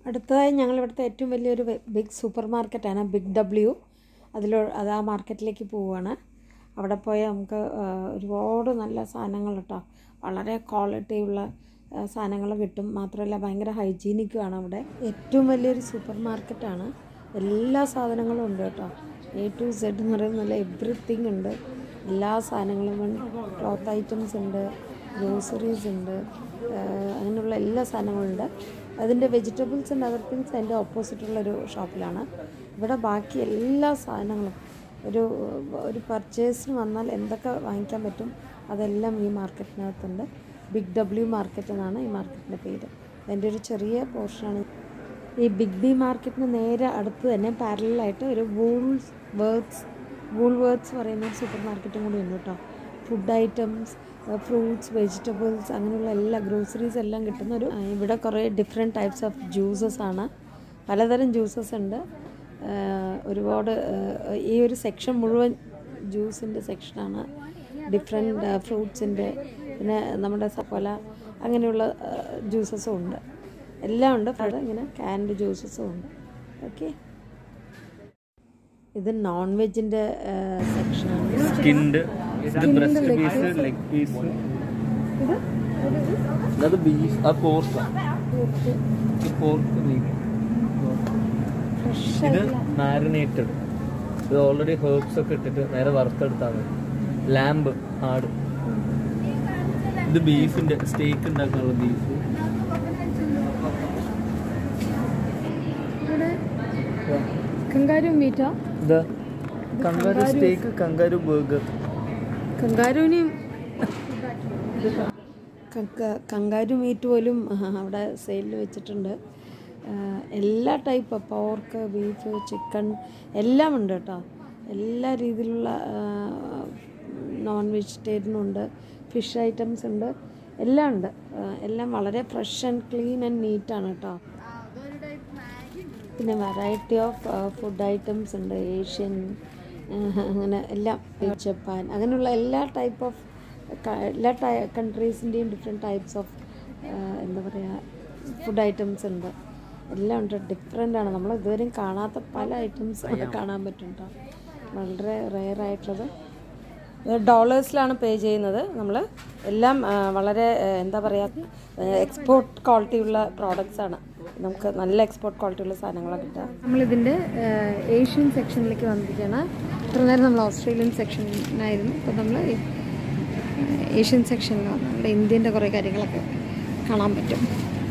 അടുത്തതായി ഞങ്ങൾ ഇവിടുത്തെ ഏറ്റവും വലിയൊരു ബിഗ് സൂപ്പർ മാർക്കറ്റാണ് BIGW. അത് ആ മാർക്കറ്റിലേക്ക് പോവുകയാണ്. അവിടെ പോയി നമുക്ക് ഒരുപാട് നല്ല സാധനങ്ങൾ കേട്ടോ, വളരെ ക്വാളിറ്റിയുള്ള സാധനങ്ങൾ കിട്ടും. മാത്രമല്ല ഭയങ്കര ഹൈജീനിക്കുമാണ്. അവിടെ ഏറ്റവും വലിയൊരു സൂപ്പർ മാർക്കറ്റാണ്. എല്ലാ സാധനങ്ങളും ഉണ്ട് കേട്ടോ. A to Z എന്ന് പറയുന്നത് നല്ല എവ്രിത്തിങ് ഉണ്ട്. എല്ലാ സാധനങ്ങളും, ക്ലോത്ത് ഐറ്റംസ് ഉണ്ട്, ഗ്രോസറീസ് ഉണ്ട്, അങ്ങനെയുള്ള എല്ലാ സാധനങ്ങളുണ്ട്. അതിൻ്റെ വെജിറ്റബിൾസ് ആൻഡ് അതർ തിങ്സ് അതിൻ്റെ ഓപ്പോസിറ്റുള്ളൊരു ഷോപ്പിലാണ്. ഇവിടെ ബാക്കി എല്ലാ സാധനങ്ങളും ഒരു പർച്ചേസിന് വന്നാൽ എന്തൊക്കെ വാങ്ങിക്കാൻ പറ്റും അതെല്ലാം ഈ മാർക്കറ്റിനകത്തുണ്ട്. BIGW മാർക്കറ്റ് എന്നാണ് ഈ മാർക്കറ്റിൻ്റെ പേര്. അതിൻ്റെ ഒരു ചെറിയ പോർഷനാണ്. ഈ ബി മാർക്കറ്റിന് നേരെ അടുത്ത് തന്നെ പാരലായിട്ട് ഒരു വൂൾവേർട്സ് പറയുന്ന ഒരു സൂപ്പർ മാർക്കറ്റും കൂടി ഉണ്ട് കേട്ടോ. ഫുഡ് ഐറ്റംസ്, ഫ്രൂട്ട്സ്, വെജിറ്റബിൾസ്, അങ്ങനെയുള്ള എല്ലാ ഗ്രോസറീസ് എല്ലാം കിട്ടുന്ന ഒരു. ഇവിടെ കുറേ ഡിഫറെൻറ്റ് ടൈപ്സ് ഓഫ് ജ്യൂസസ് ആണ്. പലതരം ജ്യൂസസ് ഉണ്ട്. ഒരുപാട് ഈ ഒരു സെക്ഷൻ മുഴുവൻ ജ്യൂസിൻ്റെ സെക്ഷനാണ്. ഡിഫറെൻറ്റ് ഫ്രൂട്ട്സിൻ്റെ, പിന്നെ നമ്മുടെ സഫല, അങ്ങനെയുള്ള ജ്യൂസസും ഉണ്ട്. എല്ലാം ഉണ്ട്. ഇങ്ങനെ ക്യാൻഡ് ജ്യൂസസും ഉണ്ട്. ഓക്കെ, ഇത് നോൺ വെജിൻ്റെ സെക്ഷനാണ്. ഇത് മാരിനേറ്റഡ്, ഇത് ഓൾറെഡി ഹെർബ്സ് ഒക്കെ ഇട്ടിട്ട് നേരെ വറുത്തെടുത്താണ്. ലാമ്പ് ആട്. ഇത് ബീഫിന്റെ സ്റ്റേക്ക് ഉണ്ടാക്കാനുള്ള ബീഫ്. കങ്കാരു മീറ്റാ? Kangaroo steak, kangaroo burger. Kangaroo meat പോലും അവിടെ സെയിലിൽ വെച്ചിട്ടുണ്ട്. എല്ലാ ടൈപ്പ് പോർക്ക്, ബീഫ്, ചിക്കൻ എല്ലാം ഉണ്ട് കേട്ടോ. എല്ലാ രീതിയിലുള്ള നോൺ വെജിറ്റേറിയനും ഉണ്ട്, ഫിഷ് ഐറ്റംസ് ഉണ്ട്, എല്ലാം ഉണ്ട്. എല്ലാം വളരെ ഫ്രഷ് ആൻഡ് ക്ലീൻ ആൻഡ് നീറ്റാണ് കേട്ടോ. പിന്നെ വെറൈറ്റി ഓഫ് ഫുഡ് ഐറ്റംസ് ഉണ്ട്. ഏഷ്യൻ, അങ്ങനെ എല്ലാം, ജപ്പാൻ, അങ്ങനെയുള്ള എല്ലാ ടൈപ്പ് ഓഫ് എല്ലാ കൺട്രീസിൻ്റെയും ഡിഫറെൻറ്റ് ടൈപ്സ് ഓഫ് എന്താ പറയുക ഫുഡ് ഐറ്റംസ് ഉണ്ട്. എല്ലാം ഉണ്ട്. ഡിഫറെൻ്റാണ്. നമ്മൾ ഇതുവരെയും കാണാത്ത പല ഐറ്റംസ് കാണാൻ പറ്റും കേട്ടോ. വളരെ റെയർ ആയിട്ടുള്ളത്. ഡോളേഴ്സിലാണ് പേ ചെയ്യുന്നത് നമ്മൾ. എല്ലാം വളരെ എന്താ പറയുക എക്സ്പോർട്ട് ക്വാളിറ്റിയുള്ള പ്രോഡക്റ്റ്സാണ്. നമുക്ക് നല്ല എക്സ്പോർട്ട് ക്വാളിറ്റിയുള്ള സാധനങ്ങളാണ് കിട്ടുക. നമ്മളിതിൻ്റെ ഏഷ്യൻ സെക്ഷനിലേക്ക് വന്നിരിക്കുകയാണ്. ഇത്ര നേരം നമ്മൾ ഓസ്ട്രേലിയൻ സെക്ഷനായിരുന്നു. ഇപ്പോൾ നമ്മൾ ഏഷ്യൻ സെക്ഷനിലാണ്. നമ്മുടെ ഇന്ത്യൻ്റെ കുറേ കാര്യങ്ങളൊക്കെ കാണാൻ പറ്റും.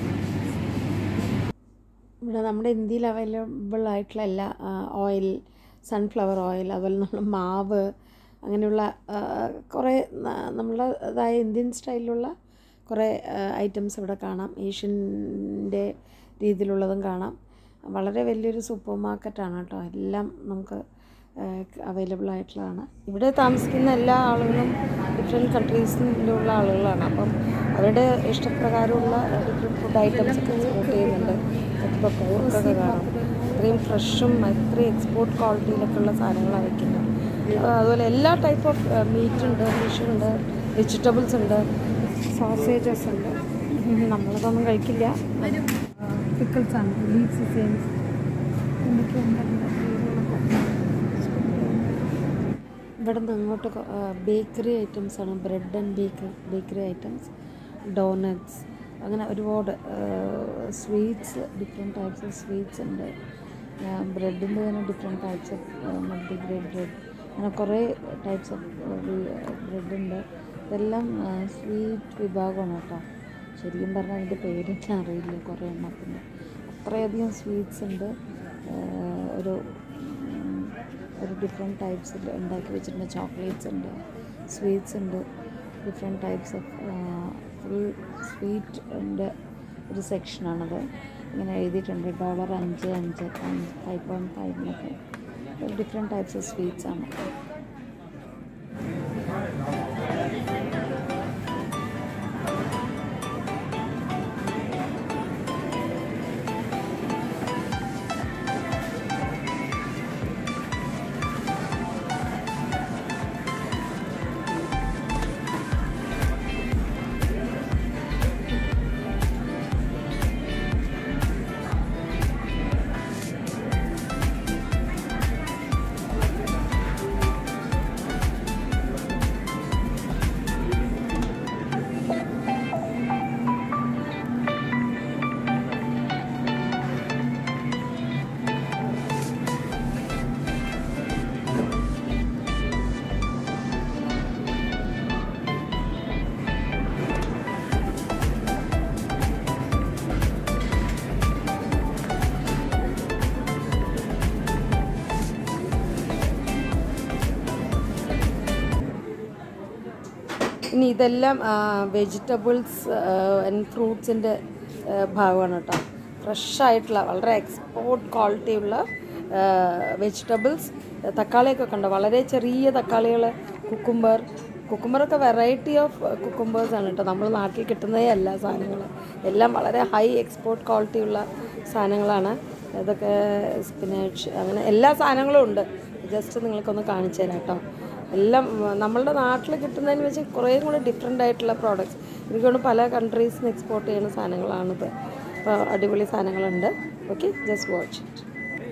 ഇവിടെ നമ്മുടെ ഇന്ത്യയിൽ അവൈലബിൾ ആയിട്ടുള്ള എല്ലാ ഓയിൽ, സൺഫ്ലവർ ഓയിൽ, അതുപോലെ നമ്മൾ മാവ്, അങ്ങനെയുള്ള കുറേ നമ്മളതായ ഇന്ത്യൻ സ്റ്റൈലിലുള്ള കുറേ ഐറ്റംസ് ഇവിടെ കാണാം. ഏഷ്യൻ്റെ രീതിയിലുള്ളതും കാണാം. വളരെ വലിയൊരു സൂപ്പർ മാർക്കറ്റാണ് കേട്ടോ. എല്ലാം നമുക്ക് അവൈലബിൾ ആയിട്ടുള്ളതാണ്. ഇവിടെ താമസിക്കുന്ന എല്ലാ ആളുകളും ഡിഫറെൻറ്റ് കൺട്രീസിലുള്ള ആളുകളാണ്. അപ്പം അവരുടെ ഇഷ്ടപ്രകാരമുള്ള ഡിഫറെൻറ്റ് ഫുഡ് ഐറ്റംസ് ഒക്കെ എക്സ്പോർട്ട് ചെയ്യുന്നുണ്ട്. ഇപ്പോൾ പോർക്കൊക്കെ കാണാം. അത്രയും ഫ്രഷും അത്രയും എക്സ്പോർട്ട് ക്വാളിറ്റിയിലൊക്കെ ഉള്ള സാധനങ്ങളാണ് വയ്ക്കുന്നത്. അതുപോലെ എല്ലാ ടൈപ്പ് ഓഫ് മീറ്റ് ഉണ്ട്, ഫിഷ് ഉണ്ട്, വെജിറ്റബിൾസ് ഉണ്ട്, സോസേജസ് ഉണ്ട്. നമ്മളതൊന്നും കഴിക്കില്ല. പിക്കിൾസാണ്, ലീഫി സെയിംസ്, ഇവിടെ നിന്ന് അങ്ങോട്ട് ബേക്കറി ഐറ്റംസാണ്. Bread and bakery items, donuts, അങ്ങനെ ഒരുപാട് sweets, different types of sweets ഉണ്ട്. ബ്രെഡിൻ്റെ തന്നെ different types of multigrain bread, അങ്ങനെ കുറേ ടൈപ്സ് ഓഫ് ബ്രെഡുണ്ട്. ഇതെല്ലാം സ്വീറ്റ് വിഭാഗമാണ് കേട്ടോ. ശരിക്കും പറഞ്ഞാൽ അതിൻ്റെ പേരൊന്നും അറിയില്ല. കുറേ എണ്ണത്തിൻ്റെ അത്രയധികം സ്വീറ്റ്സ് ഉണ്ട്. ഒരു ഡിഫറെൻറ്റ് ടൈപ്സിൽ ഉണ്ടാക്കി വെച്ചിട്ടുണ്ട്. ചോക്ലേറ്റ്സ് ഉണ്ട്, സ്വീറ്റ്സ് ഉണ്ട്, ഡിഫറെൻറ്റ് ടൈപ്സ് ഓഫ് ഫുൾ സ്വീറ്റിൻ്റെ ഒരു സെക്ഷനാണത്. ഇങ്ങനെ എഴുതിയിട്ടുണ്ട് $5, 5.5 ഡിഫറെൻറ്റ് ടൈപ്സ് ഓഫ് സ്വീറ്റ്സ് ആണ്. ഇനി ഇതെല്ലാം വെജിറ്റബിൾസ് ആൻഡ് ഫ്രൂട്ട്സിൻ്റെ ഭാഗമാണ് കേട്ടോ. ഫ്രഷായിട്ടുള്ള വളരെ എക്സ്പോർട്ട് ക്വാളിറ്റിയുള്ള വെജിറ്റബിൾസ്. തക്കാളിയൊക്കെ കണ്ടോ, വളരെ ചെറിയ തക്കാളികൾ. കുക്കുംബറൊക്കെ വെറൈറ്റി ഓഫ് കുക്കുംബേഴ്സാണ് കേട്ടോ, നമ്മൾ നാട്ടിൽ കിട്ടുന്നതേ അല്ല സാധനങ്ങൾ. എല്ലാം വളരെ ഹൈ എക്സ്പോർട്ട് ക്വാളിറ്റി ഉള്ള സാധനങ്ങളാണ്. ഇതൊക്കെ സ്പിനാച്ച്, അങ്ങനെ എല്ലാ സാധനങ്ങളും ഉണ്ട്. ജസ്റ്റ് നിങ്ങൾക്കൊന്ന് കാണിച്ചു തരാം കേട്ടോ. എല്ലാം നമ്മളുടെ നാട്ടിൽ കിട്ടുന്നതിന് വെച്ച് കുറേ കൂടെ ഡിഫറെൻ്റ് ആയിട്ടുള്ള പ്രോഡക്റ്റ്സ്. എനിക്കൊന്ന് പല കൺട്രീസിൽ നിന്ന് എക്സ്പോർട്ട് ചെയ്യുന്ന സാധനങ്ങളാണിത്. അപ്പോൾ അടിപൊളി സാധനങ്ങളുണ്ട്. Okay, just watch it.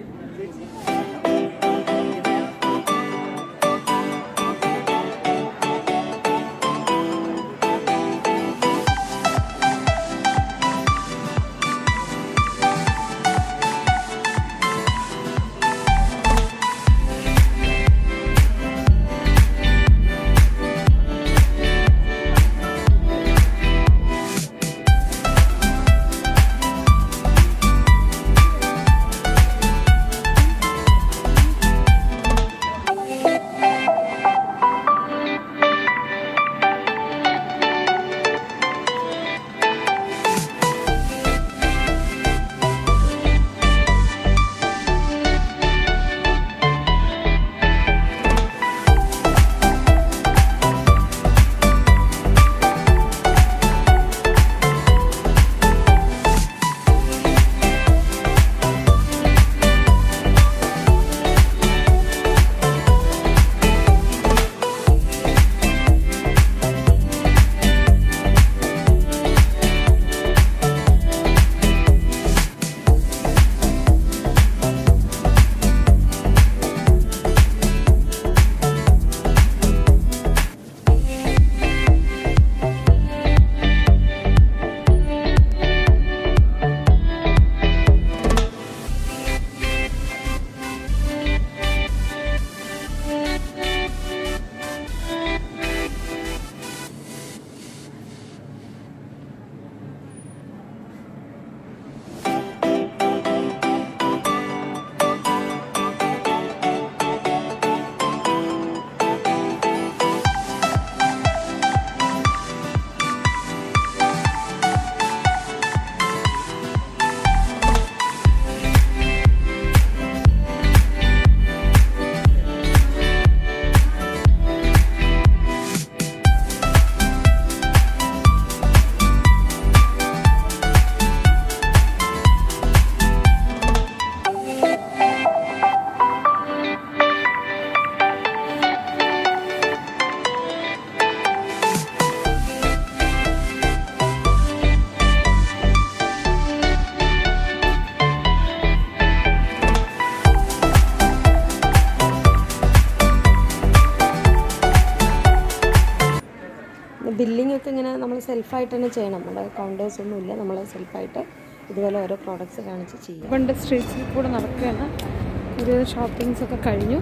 Billing ഒക്കെ ഇങ്ങനെ നമ്മൾ സെൽഫായിട്ട് തന്നെ ചെയ്യണം. നമ്മുടെ കൗണ്ടേഴ്സൊന്നുമില്ല, നമ്മൾ സെൽഫായിട്ട് ഇതുപോലെ ഓരോ പ്രോഡക്റ്റ്സ് കാണിച്ച് ചെയ്യും. പണ്ട് സ്ട്രീറ്റ്സിൽ കൂടെ നടക്കുകയാണ്. ഒരു ഷോപ്പിങ്സൊക്കെ കഴിഞ്ഞു.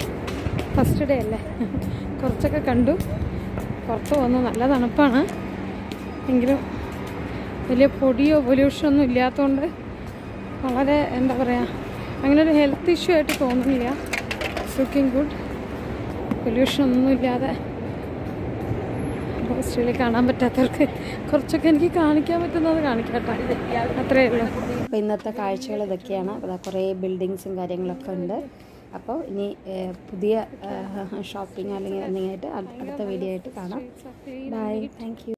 ഫസ്റ്റ് ഡേ അല്ലേ, കുറച്ചൊക്കെ കണ്ടു. പുറത്ത് പോകുന്നത് നല്ല തണുപ്പാണ്, എങ്കിലും വലിയ പൊടിയോ പൊല്യൂഷനൊന്നും ഇല്ലാത്തതുകൊണ്ട് വളരെ എന്താ പറയുക, അങ്ങനെ ഒരു ഹെൽത്ത് ഇഷ്യൂ ആയിട്ട് തോന്നുന്നില്ല. ലുക്കിംഗ് ഗുഡ്, പൊല്യൂഷനൊന്നും ഇല്ലാതെ. ഓസ്ട്രേലിയ കാണാൻ പറ്റാത്തവർക്ക് കുറച്ചൊക്കെ എനിക്ക് കാണിക്കാൻ പറ്റുന്നത് കാണിക്കട്ടെ, അത്രയേ ഉള്ളൂ. അപ്പോൾ ഇന്നത്തെ കാഴ്ചകൾ ഇതൊക്കെയാണ്. അപ്പോൾ കുറേ ബിൽഡിങ്സും കാര്യങ്ങളൊക്കെ ഉണ്ട്. അപ്പോൾ ഇനി പുതിയ ഷോപ്പിംഗ് അല്ലെങ്കിൽ എന്തെങ്കിലുമായിട്ട് അടുത്ത വീഡിയോ ആയിട്ട് കാണാം. Bye, thank U.